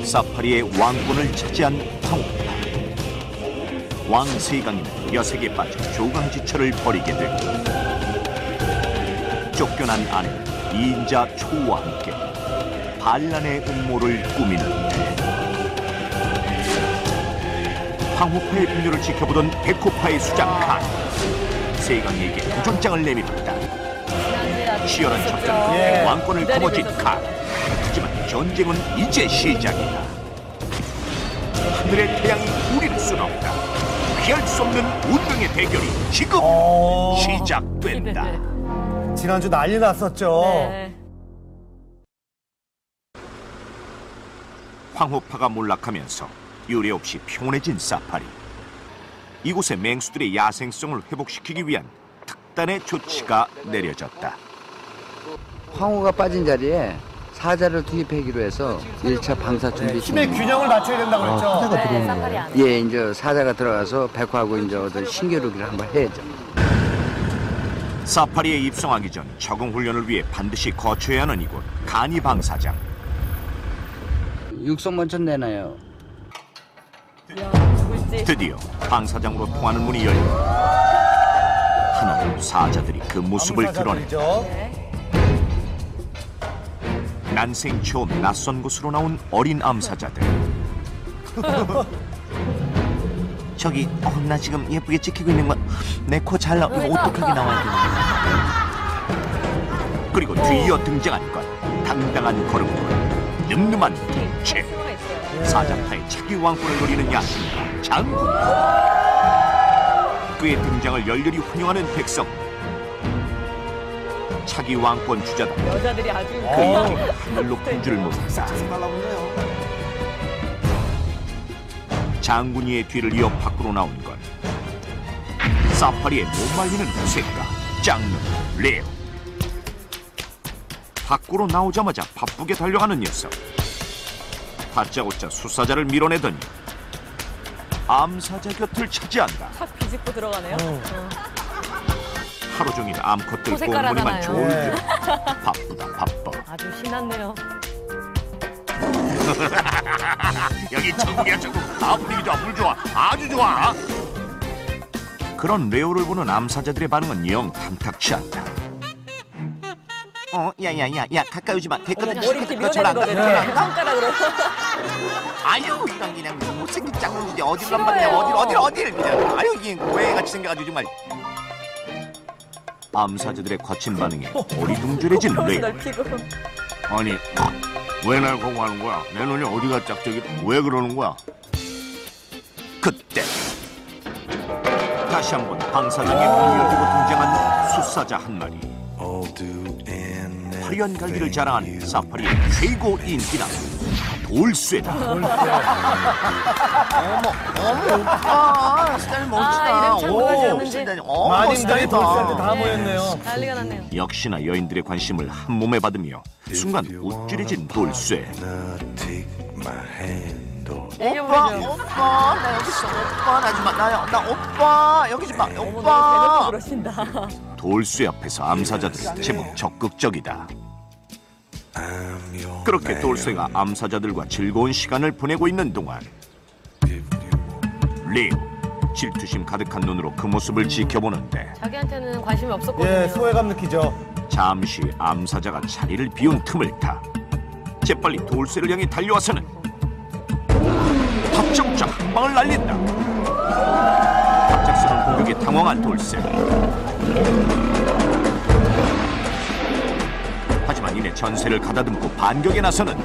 사파리의 왕권을 차지한 황후파. 왕 세강이는 여색에 빠져 조강지처를 벌이게 되고 쫓겨난 아내 이인자 초우와 함께 반란의 음모를 꾸미는데 황후파의 분열을 지켜보던 백호파의 수장 칸 세강에게 도전장을 내밀었다. 치열한 접전 끝에 왕권을 거머쥔 칸. 하지만 전쟁은 이제 시작이다. 하늘의 태양이 우리를 쏘나온다. 피할 수 없는 운명의 대결이 지금 시작된다. 지난주 난리 났었죠. 네. 황후파가 몰락하면서 유례 없이 평온해진 사파리. 이곳의 맹수들의 야생성을 회복시키기 위한 특단의 조치가 내려졌다. 황후가 빠진 자리에 사자를 투입하기로 해서 1차 방사 준비 힘의 중입니다. 균형을 맞춰야 된다고 그랬죠. 네, 사파리 안에. 예, 이제 사자가 들어가서 백호하고 이제 어떤 신겨루기를 한번 해야죠. 사파리에 입성하기 전 적응 훈련을 위해 반드시 거쳐야 하는 이곳 간이 방사장. 육성 먼저 내놔요. 드디어 방사장으로 통하는 문이 열리고 한없이 사자들이 그 모습을 드러냈다. 난생 처음 낯선 곳으로 나온 어린 암사자들. 저기, 나 지금 예쁘게 찍히고 있는 거 내 코 잘 나와. 이거 어떡하게 나와야 되나? 그리고 뒤이어 등장한 건 당당한 걸음과 늠름한 등체. 사자파의 차기 왕권을 노리는 야신가 장군. 그의 등장을 열렬히 환영하는 백성. 차기 왕권 주자다. 여자들이 아주 그 이름이 하늘로 풍주를 못했다. 장군이의 뒤를 이어 밖으로 나온 건 사파리의 못 말리는 무색가 짱눈 레오. 밖으로 나오자마자 바쁘게 달려가는 녀석. 다짜고짜 수사자를 밀어내더니 암사자 곁을 차지한다. 탁 비집고 들어가네요. 하루 종일 암컷들 소색깔 꽁무니만 하잖아요. 졸려. 바쁘다 바빠. 아주 신났네요. 여기 천국이야 천국. 분위기 좋아, 물 좋아, 아주 좋아. 그런 레오를 보는 암사자들의 반응은 영 탐탁치 않다. 야야야야, 가까이 오지 마. 됐거든. 머리 이렇게 밀어내는 거죠, 이렇게. 손가락으로. 아유, 이런 그냥 못생긴 짱놈이지. 어딜 넘봤냐, 어딜 그냥. 아유, 이게 고해같이 생겨가지고 정말. 암사자들의 거친 반응에 어리둥절해진 레오. 넓히고. 아니, 왜 날 공부하는 거야? 내 눈이 어디가 짝짝이? 왜 그러는 거야? 그때 다시 한번 방사장에 이어지고 등장한 수사자 한 마리. 화려한 갈기를 자랑하는 사파리의 최고 인기남 돌쇠다. 어머 오빠 스타일 멋지다. 이름 참 누가 지었는지. 마님들이 돌쇠한테 다 모였네요. 난리가 났네요. 역시나 여인들의 관심을 한 몸에 받으며 순간 우쭐해진 돌쇠. 오빠 나 여기 있어. 오빠 나 오빠 여기 좀 봐. 대놓고 오빠. 그러신다. 돌쇠 앞에서 암사자들은 제법 적극적이다. 그렇게 돌쇠가 암사자들과 즐거운 시간을 보내고 있는 동안 레오 질투심 가득한 눈으로 그 모습을 지켜보는데 자기한테는 관심이 없었거든요. 예, 소외감 느끼죠. 잠시 암사자가 자리를 비운 틈을 타 재빨리 돌쇠를 향해 달려와서는 탑정자 한 방을 날린다. 갑작스러운 공격에 당황한 돌쇠. 하지만 이내 전세를 가다듬고 반격에 나서는데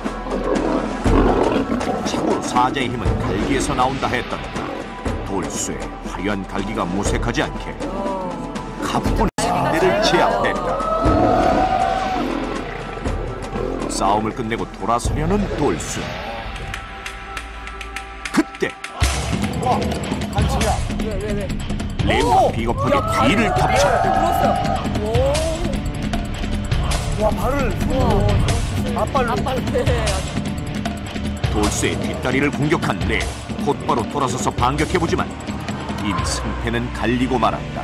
참고로 사자의 힘은 갈기에서 나온다 했던가 돌쇠 화려한 갈기가 무색하지 않게 가뿐 상대를 제압했다. 싸움을 끝내고 돌아서려는 돌쇠. 그때 간치야. 왜? 레오가 비겁하게 뒤를 덮쳤다. 들었어요. 와, 발을 앞발로. 네. 돌쇠의 뒷다리를 공격한 레오. 곧바로 돌아서서 반격해보지만 이미 승패는 갈리고 말았다.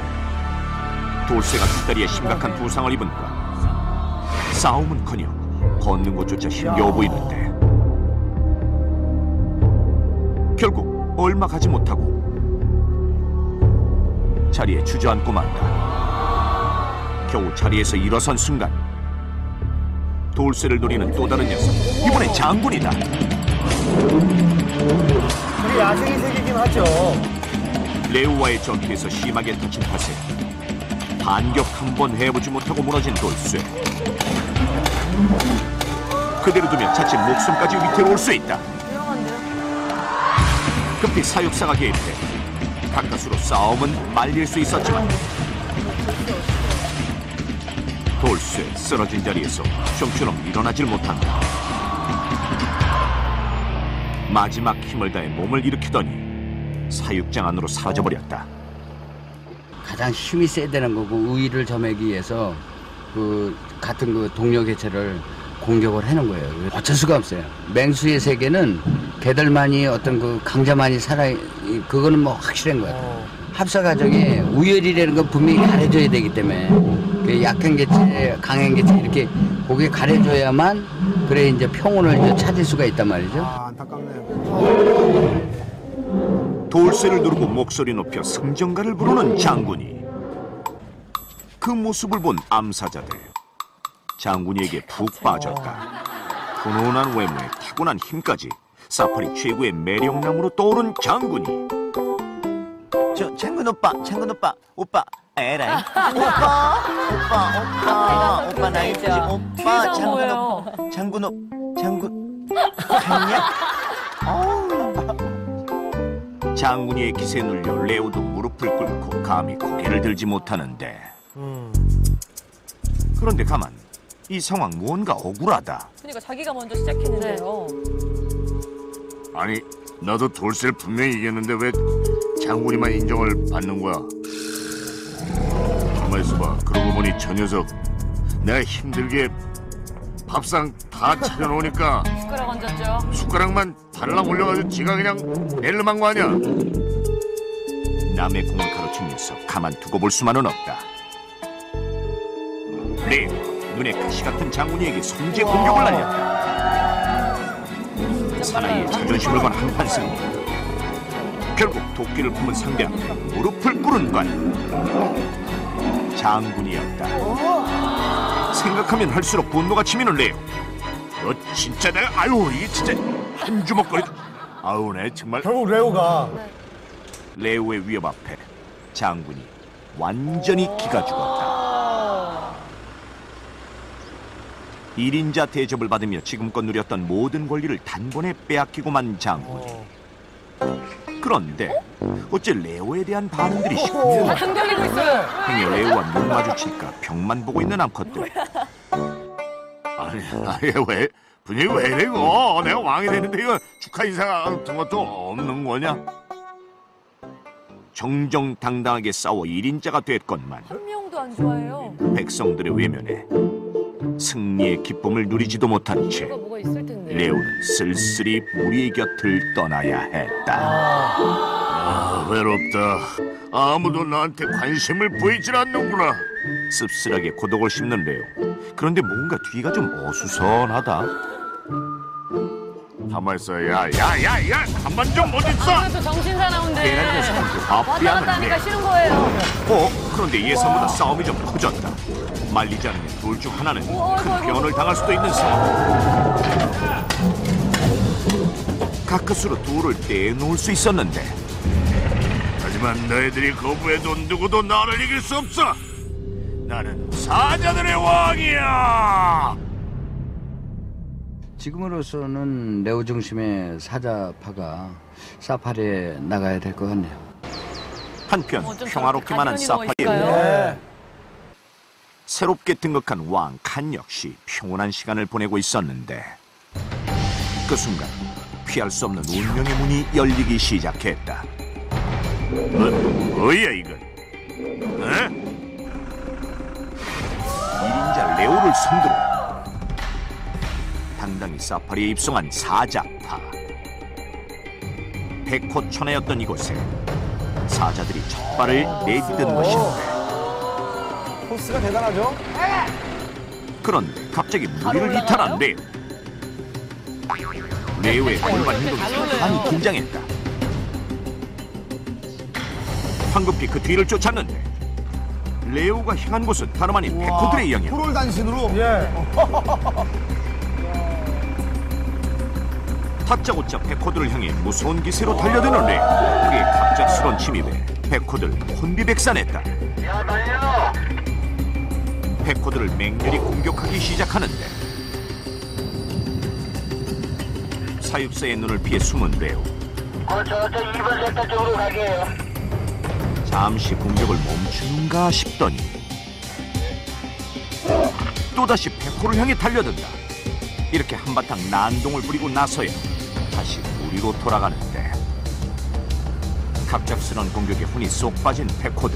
돌쇠가 뒷다리에 심각한 부상을 입은 건 싸움은커녕 걷는 것조차 힘겨워 보이는데 결국 얼마 가지 못하고 자리에 주저앉고 만다. 겨우 자리에서 일어선 순간 돌쇠를 노리는 또 다른 녀석, 이번엔 장군이다. 우리 야생이 색이긴 하죠. 레오와의 전투에서 심하게 다친 탓에 반격 한 번 해보지 못하고 무너진 돌쇠. 그대로 두면 자칫 목숨까지 위태로울 수 있다. 위험한데요? 급히 사육사가 개입해 가까스로 싸움은 말릴 수 있었지만 돌쇠 쓰러진 자리에서 좀처럼 일어나질 못한다. 마지막 힘을 다해 몸을 일으키더니 사육장 안으로 사라져버렸다. 가장 힘이 세야 되는 거고 우위를 점하기 위해서 그 같은 그 동료 개체를 공격을 해놓은 거예요. 어쩔 수가 없어요. 맹수의 세계는 개들만이 어떤 그 강자만이 그거는 뭐 확실한 거예요. 합사 과정에 우열이라는 건 분명히 가려져야 되기 때문에 그 약한 개체, 강한 개체 이렇게 고개 가려줘야만 그래 이제 평온을 이제 찾을 수가 있단 말이죠. 아, 안타깝네요. 돌쇠를 누르고 목소리 높여 승전가를 부르는 장군이. 그 모습을 본 암사자들, 장군이에게 푹 빠졌다. 훈훈한 외모에 타고난 힘까지 사파리 최고의 매력남으로 떠오른 장군이. 저 장군 오빠 에라이 오빠 나 이쁘지 오빠 장군 갔냐? 장군이의 기세에 눌려 레오도 무릎을 꿇고 감히 고개를 들지 못하는데 그런데 가만, 이 상황 무언가 억울하다. 그러니까 자기가 먼저 시작했는데요. 아니, 나도 돌쇠를 분명히 이겼는데 왜 장군이만 인정을 받는 거야? 가만 있어봐. 그러고 보니 저 녀석 내가 힘들게 밥상 다 차려놓으니까 숟가락 얹었죠. 숟가락만 달랑 올려가지고 지가 그냥 낼름한 거 아니야? 남의 공을 가로챈 녀석 가만두고 볼 수만은 없다. 레오, 눈에 가시 같은 장군이에게 선제 공격을 날렸다. 사나이의 자존심을 건 한판 승리. 결국 도끼를 품은 상대 앞에 무릎을 꿇은 건 장군이었다. 생각하면 할수록 분노가 치미는 레오. 너 진짜 내가 아유 이게 진짜 한 주먹거리. 아우 내 정말. 결국 레오가 레오의 위협 앞에 장군이 완전히 기가 죽었다. 1인자 대접을 받으며 지금껏 누렸던 모든 권리를 단번에 빼앗기고 만 장군이. 그런데 어째 레오에 대한 반응들이 시끄러워. 당 돌리고 있어요. 행여 레오와 눈 마주칠까 벽만 보고 있는 암컷들. 아니 왜 분위기 왜 이래고? 내가 왕이 되는데 이거 축하 인사 같은 것도 없는 거냐? 정정당당하게 싸워 1인자가 됐건만 한 명도 안 좋아해요. 백성들의 외면에 승리의 기쁨을 누리지도 못한 채 뭐가 있을 텐데. 레오는 쓸쓸히 무리의 곁을 떠나야 했다. 아 외롭다. 아무도 나한테 관심을 보이질 않는구나. 씁쓸하게 고독을 씹는 레오. 그런데 뭔가 뒤가 좀 어수선하다. 가만 있어. 야야야야 가만 좀 못 있어. 아, 저 정신사 나온데. 괜한 녀석한테 왔다 갔다 화피하는 하니까 레오. 싫은 거예요. 그런데 예상보다 싸움이 좀 커졌다. 말리지 않으면 둘 중 하나는 큰 변을 당할 수도 있는 상황. 가까스로 둘을 떼놓을 수 있었는데 하지만 너희들이 거부해도 누구도 나를 이길 수 없어. 나는 사자들의 왕이야. 지금으로서는 레오 중심의 사자파가 사파리에 나가야 될 것 같네요. 한편 좀 평화롭기만 한 가디언이 사파리. 누워 새롭게 등극한 왕 칸 역시 평온한 시간을 보내고 있었는데 그 순간 피할 수 없는 운명의 문이 열리기 시작했다. 뭐야 이건? 에? 1인자 레오를 선두로 당당히 사파리에 입성한 사자파. 백호천하였던 이곳에 사자들이 첫 발을 내딛은 것인데 포스가 대단하죠? 그런데 갑자기 무리를 이탈한 레오. 레오의 공간 행동이 상당히 긴장했다. 황급히 그 뒤를 쫓았는데 레오가 향한 곳은 다름 아닌 백호들의 영역. 프롤 단신으로. 예. 다짜고짜 백호들을 향해 무서운 기세로 달려드는 레오. 그의 갑작스런 침입에 백호들 혼비백산했다. 백호들을 맹렬히 공격하기 시작하는데 사육사의 눈을 피해 숨은 레오. 저쪽 2번 섹터 쪽으로 가게요. 잠시 공격을 멈추는가 싶더니 또다시 백호를 향해 달려든다. 이렇게 한바탕 난동을 부리고 나서야 다시 무리로 돌아가는데 갑작스런 공격에 혼이 쏙 빠진 백호들.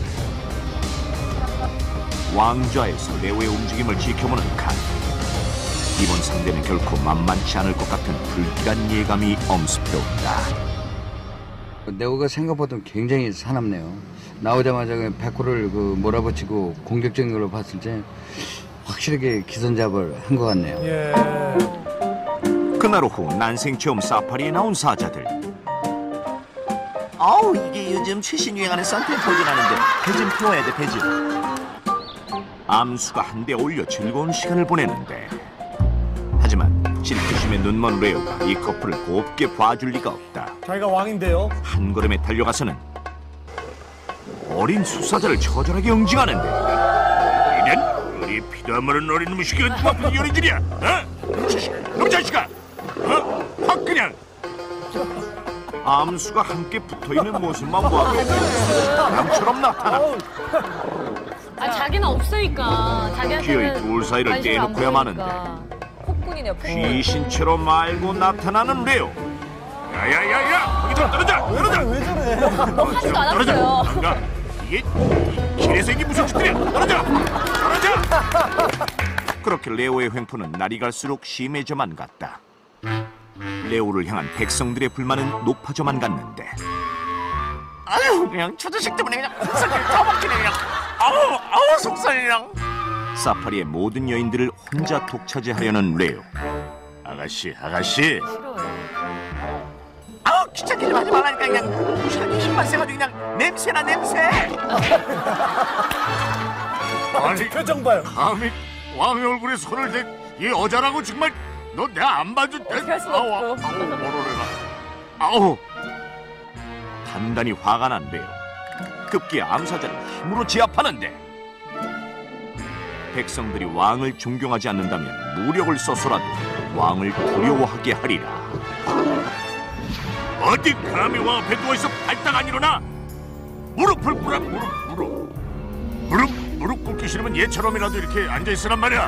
왕좌에서 레오의 움직임을 지켜보는 칸. 이번 상대는 결코 만만치 않을 것 같은 불길한 예감이 엄습해온다. 네오가 생각보다 굉장히 사납네요. 나오자마자 백호를 몰아붙이고 공격적인 걸로 봤을 때 확실하게 기선잡을 한 것 같네요. 예. 그날 오후 난생 처음 사파리에 나온 사자들. 아우 이게 요즘 최신 유행하는 선탠 포즈라는데 배 좀 태워야 돼 배 좀. 암수가 한데 올려 즐거운 시간을 보내는데 하지만 질투심에 눈먼 레오가 이 커플을 곱게 봐줄 리가 없다. 자기가 왕인데요. 한 걸음에 달려가서는 어린 수사자를 처절하게 응징하는데 이런 우리 피도 안 마른 어린 놈의 시기가 누가 피 어린들이야? 놈 자식아! 확 그냥! 암수가 함께 붙어있는 모습만 보아도 사람처럼 나타나. 아, 자기는 없으니까. 기어이 자기한테는 둘 사이를 관심 안 떼놓고야 마는데 보이니까. 폭군이네요, 폭군. 귀신처럼 말고 나타나는 레오. 야야야야! 거기 좀 떨어져! 떨어져! 왜 저래? 하지도 떨어져! 않았어요. 야, 이게 길에서 이게 무슨 짓들이야! 떨어져! 떨어져! 그렇게 레오의 횡포는 날이 갈수록 심해져만 갔다. 레오를 향한 백성들의 불만은 높아져만 갔는데 아유 그냥 저 자식 때문에 그냥 속살이 다 막히네 그냥. 아우 속살이 그냥. 사파리의 모든 여인들을 혼자 독차지하려는 레오. 아가씨 싫어요. 아우 귀찮게 좀 하지 말라니까 그냥 무시하게 힘만 세가지고 그냥 냄새나 냄새. 아니 표정 봐요. 감히 왕의 얼굴에 손을 대 이 여자라고 정말 너 내가 안 봐도 돼. 어떻게 할 수도 없고. 모르래라. 아우 단단히 화가 난 레오. 급기야 암사자를 힘으로 제압하는데 백성들이 왕을 존경하지 않는다면 무력을 써서라도 왕을 두려워하게 하리라. 어디 감히 왕 앞에 누워있어 발딱 안 일어나. 무릎을 꿇어 무릎 꿇기 싫으면 얘처럼이라도 이렇게 앉아있으란 말이야.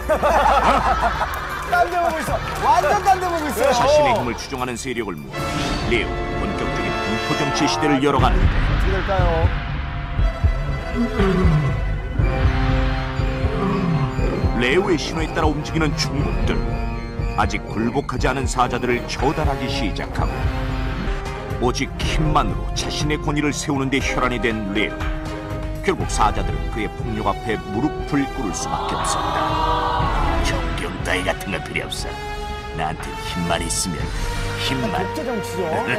딴 데 보고 있어. 완전 딴 데 보고 있어요. 자신의 힘을 주장하는 세력을 모아 레오 본격적인 공포 정치 시대를 열어가는데 어떻게 될까요? 레오의 신호에 따라 움직이는 충국들. 아직 굴복하지 않은 사자들을 처단하기 시작하고 오직 힘만으로 자신의 권위를 세우는 데 혈안이 된 레오. 결국 사자들은 그의 폭력 앞에 무릎을 꿇을 수밖에 없었다. 존경 따위 같은 건 필요 없어. 나한테 힘만 있으면 힘만. 국제 정치죠.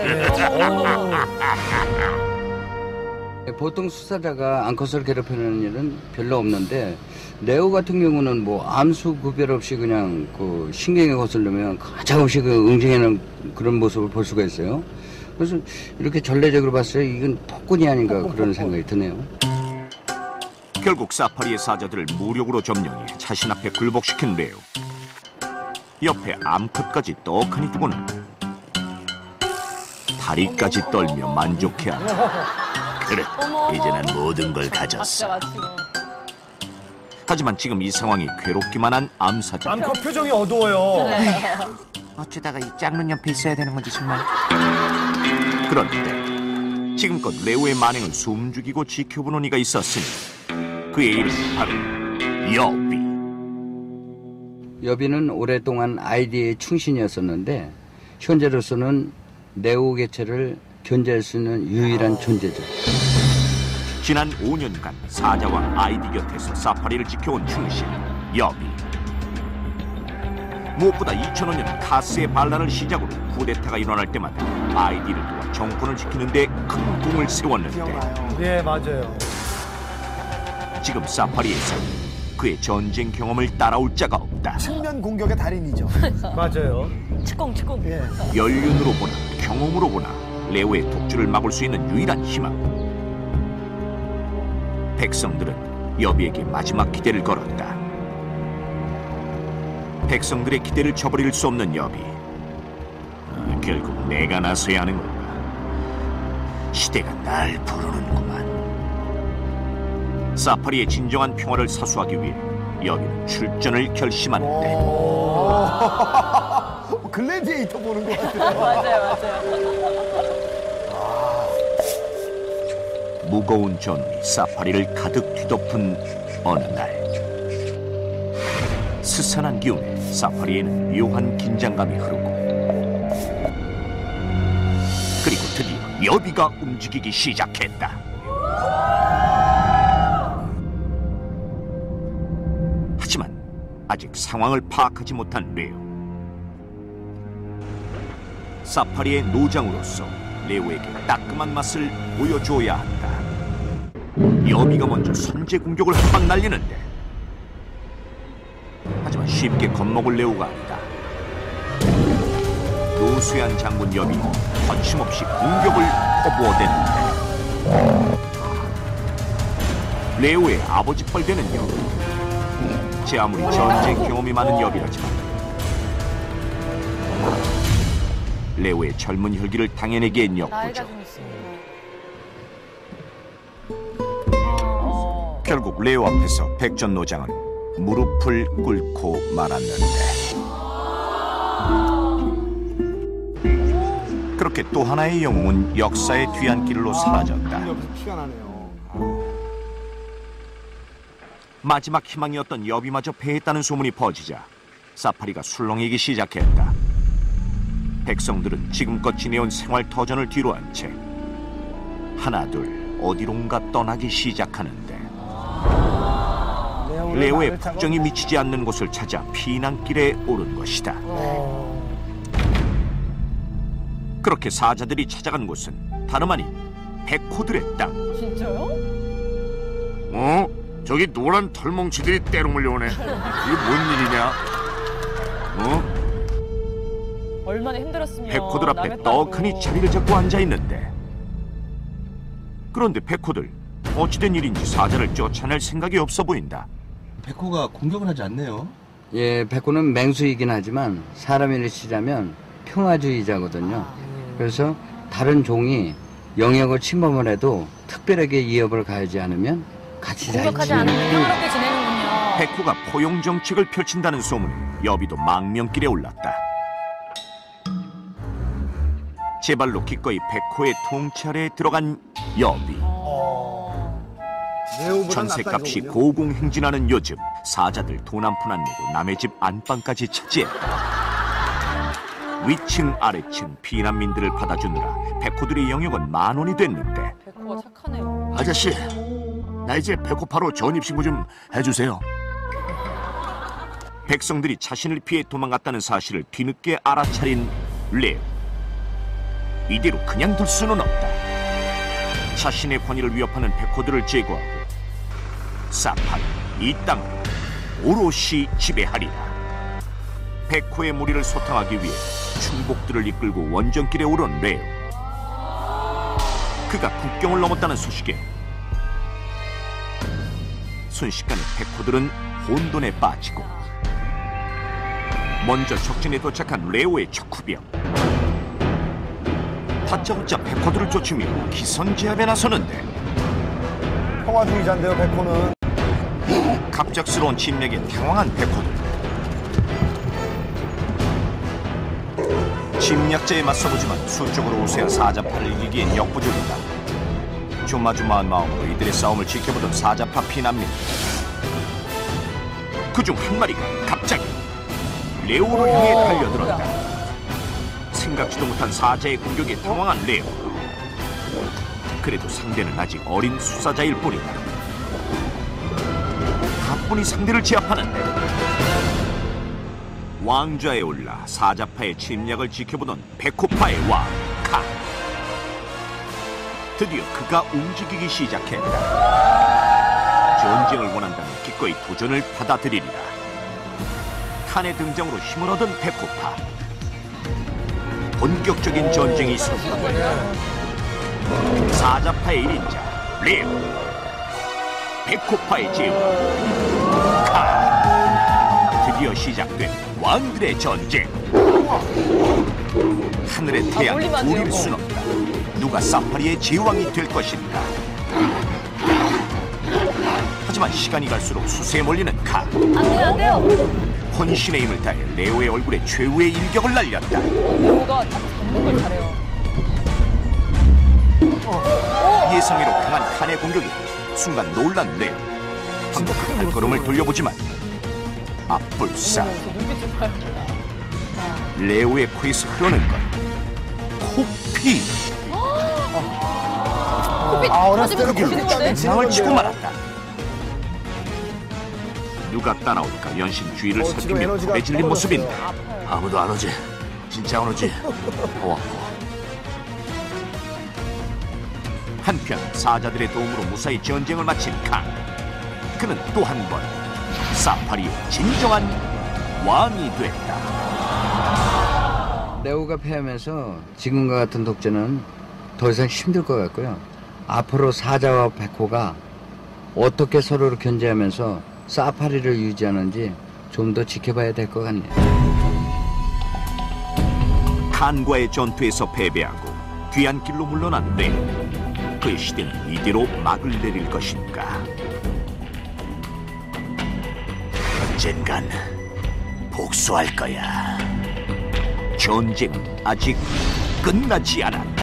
보통 수사자가 암컷을 괴롭히는 일은 별로 없는데 레오 같은 경우는 뭐 암수 구별 없이 그냥 신경에 거슬리면 가차없이 응징하는 그런 모습을 볼 수가 있어요. 그래서 이렇게 전례적으로 봤어요. 이건 폭군이 아닌가 그런 생각이 드네요. 결국 사파리의 사자들을 무력으로 점령해 자신 앞에 굴복시킨 레오. 옆에 암컷까지 떡하니 두고는 다리까지 떨며 만족해한다. 그래 이제 난 모든 걸 가졌어. 맞지. 하지만 지금 이 상황이 괴롭기만 한 암사자. 암컷 표정이 어두워요. 어쩌다가 이 짝눈 옆에 있어야 되는 건지 정말. 그런데 지금껏 레오의 만행을 숨죽이고 지켜보는 이가 있었으니 그의 이름은 바로 여비. 여비는 오랫동안 아이디의 충신이었었는데 현재로서는 네오 개체를 견제할 수 있는 유일한 존재죠. 지난 5년간 사자왕 아이디 곁에서 사파리를 지켜온 충신 여비. 무엇보다 2005년 카스의 반란을 시작으로 쿠데타가 일어날 때마다 아이디를 도와 정권을 지키는 데 큰 공을 세웠는데 기억나요. 예, 맞아요. 지금 사파리에서 그의 전쟁 경험을 따라올 자가 없다. 측면 공격의 달인이죠. 맞아요. 치꽁. 예. 연륜으로 보나 경험으로 보나 레오의 독주를 막을 수 있는 유일한 희망. 백성들은 여비에게 마지막 기대를 걸었다. 백성들의 기대를 저버릴 수 없는 여비. 결국 내가 나서야 하는 건가. 시대가 날 부르는구만. 사파리의 진정한 평화를 사수하기 위해 여비는 출전을 결심하는데 글래디에이터 보는 것 같아요. 맞아요. 무거운 전운이 사파리를 가득 뒤덮은 어느 날, 스산한 기운에 사파리에는 묘한 긴장감이 흐르고, 그리고 드디어 여비가 움직이기 시작했다. 하지만 아직 상황을 파악하지 못한 레오. 사파리의 노장으로서 레오에게 따끔한 맛을 보여줘야 한다. 여비가 먼저 선제 공격을 한 방 날리는데, 하지만 쉽게 겁먹을 레오가 아니다. 노쇠한 장군 여비 거침없이 공격을 퍼부어대는데, 레오의 아버지뻘 되는 여비. 제 아무리 전쟁 경험이 많은 여비라지만 레오의 젊은 혈기를 당해내기엔 나이가 역부죠. 좀 있습니다. 결국 레오 앞에서 백전노장은 무릎을 꿇고 말았는데, 그렇게 또 하나의 영웅은 역사의 뒤안길로 사라졌다. 여기서 피가 나네요. 마지막 희망이었던 여비마저 패했다는 소문이 퍼지자 사파리가 술렁이기 시작했다. 백성들은 지금껏 지내온 생활 터전을 뒤로한 채 하나둘 어디론가 떠나기 시작하는데, 레오의 폭정이 미치지 않는 곳을 찾아 피난길에 오른 것이다. 그렇게 사자들이 찾아간 곳은 다름 아닌 백호들의 땅. 진짜요? 어? 저기 노란 털뭉치들이 때로 몰려오네. 이게 뭔 일이냐? 어? 얼마나 힘들었으면 백호들 앞에 남의 떡하니 땅으로. 자리를 잡고 앉아 있는데, 그런데 백호들 어찌된 일인지 사자를 쫓아낼 생각이 없어 보인다. 백호가 공격을 하지 않네요. 예, 백호는 맹수이긴 하지만 사람을 치자면 평화주의자거든요. 그래서 다른 종이 영역을 침범을 해도 특별하게 위협을 가하지 않으면 같이 잘 공격하지 지내는 않으면 평화롭게 지내는군요. 백호가 포용 정책을 펼친다는 소문에 여비도 망명길에 올랐다. 제 발로 기꺼이 백호의 통찰에 들어간 여비. 전셋값이 고공행진하는 요즘 사자들 돈 한 푼 안 내고 남의 집 안방까지 차지했다. 위층 아래층 피난민들을 받아주느라 백호들의 영역은 10,000원이 됐는데, 백호가 착하네요. 아저씨, 나 이제 배고파로 전입신고 좀 해주세요. 백성들이 자신을 피해 도망갔다는 사실을 뒤늦게 알아차린 레오. 이대로 그냥 둘 수는 없다. 자신의 권위를 위협하는 백호들을 제거하고 사파리 이 땅을 오롯이 지배하리라. 백호의 무리를 소탕하기 위해 충복들을 이끌고 원정길에 오른 레오. 그가 국경을 넘었다는 소식에 순식간에 백호들은 혼돈에 빠지고, 먼저 적진에 도착한 레오의 척후병. 다짜고짜 백호들을 쫓으며 기선제압에 나서는데, 평화주의자인데요, 백호는. 갑작스러운 침략에 당황한 백호들. 침략자에 맞서보지만 수적으로 우세한 사자파를 이기기엔 역부족이다. 조마조마한 마음으로 이들의 싸움을 지켜보던 사자파 피난민. 그중 한 마리가 갑자기 레오를 향해 달려들었다. 생각지도 못한 사자의 공격에 당황한 레오. 그래도 상대는 아직 어린 수사자일 뿐이다. 가뿐히 상대를 제압하는데, 왕좌에 올라 사자파의 침략을 지켜보던 백호파의 왕 칸. 드디어 그가 움직이기 시작했다. 전쟁을 원한다면 기꺼이 도전을 받아들이리라. 칸의 등장으로 힘을 얻은 백호파. 본격적인 전쟁이 시작합니다. 사자파의 1인자 레오, 백호파의 제왕 칸. 드디어 시작된 왕들의 전쟁. 하늘의 태양 둘일 순 없다. 누가 사파리의 제왕이 될 것인가. 하지만 시간이 갈수록 수세에 몰리는 칸. 안 돼요. 혼신의 힘을 다해 레오의 얼굴에 최후의 일격을 날렸다. 레오가 딱 잡는 걸 잘해요. 예상외로 강한 칸의 공격이 순간 놀란 레오. 방금 발걸음을 돌려보지만 앞불싸. 눈빛 봐요. 레오의 코에서 흐르는 건 코피. 코피 어렸을 때 그 길로 터지는 거네. 중앙을 치고 말았다. 누가 따라올까 연신 주위를 지금 살피며 에너지가 겁에 질린 모습인데 아무도 안 오지. 진짜 안 오지. 한편 사자들의 도움으로 무사히 전쟁을 마친 칸. 그는 또 한 번 사파리의 진정한 왕이 됐다. 레오가 패하면서 지금과 같은 독재는 더 이상 힘들 것 같고요. 앞으로 사자와 백호가 어떻게 서로를 견제하면서 사파리를 유지하는지 좀 더 지켜봐야 될 것 같네요. 칸과의 전투에서 패배하고 귀한 길로 물러난 레오. 그의 시대는 이대로 막을 내릴 것인가. 언젠간 복수할 거야. 전쟁은 아직 끝나지 않았다.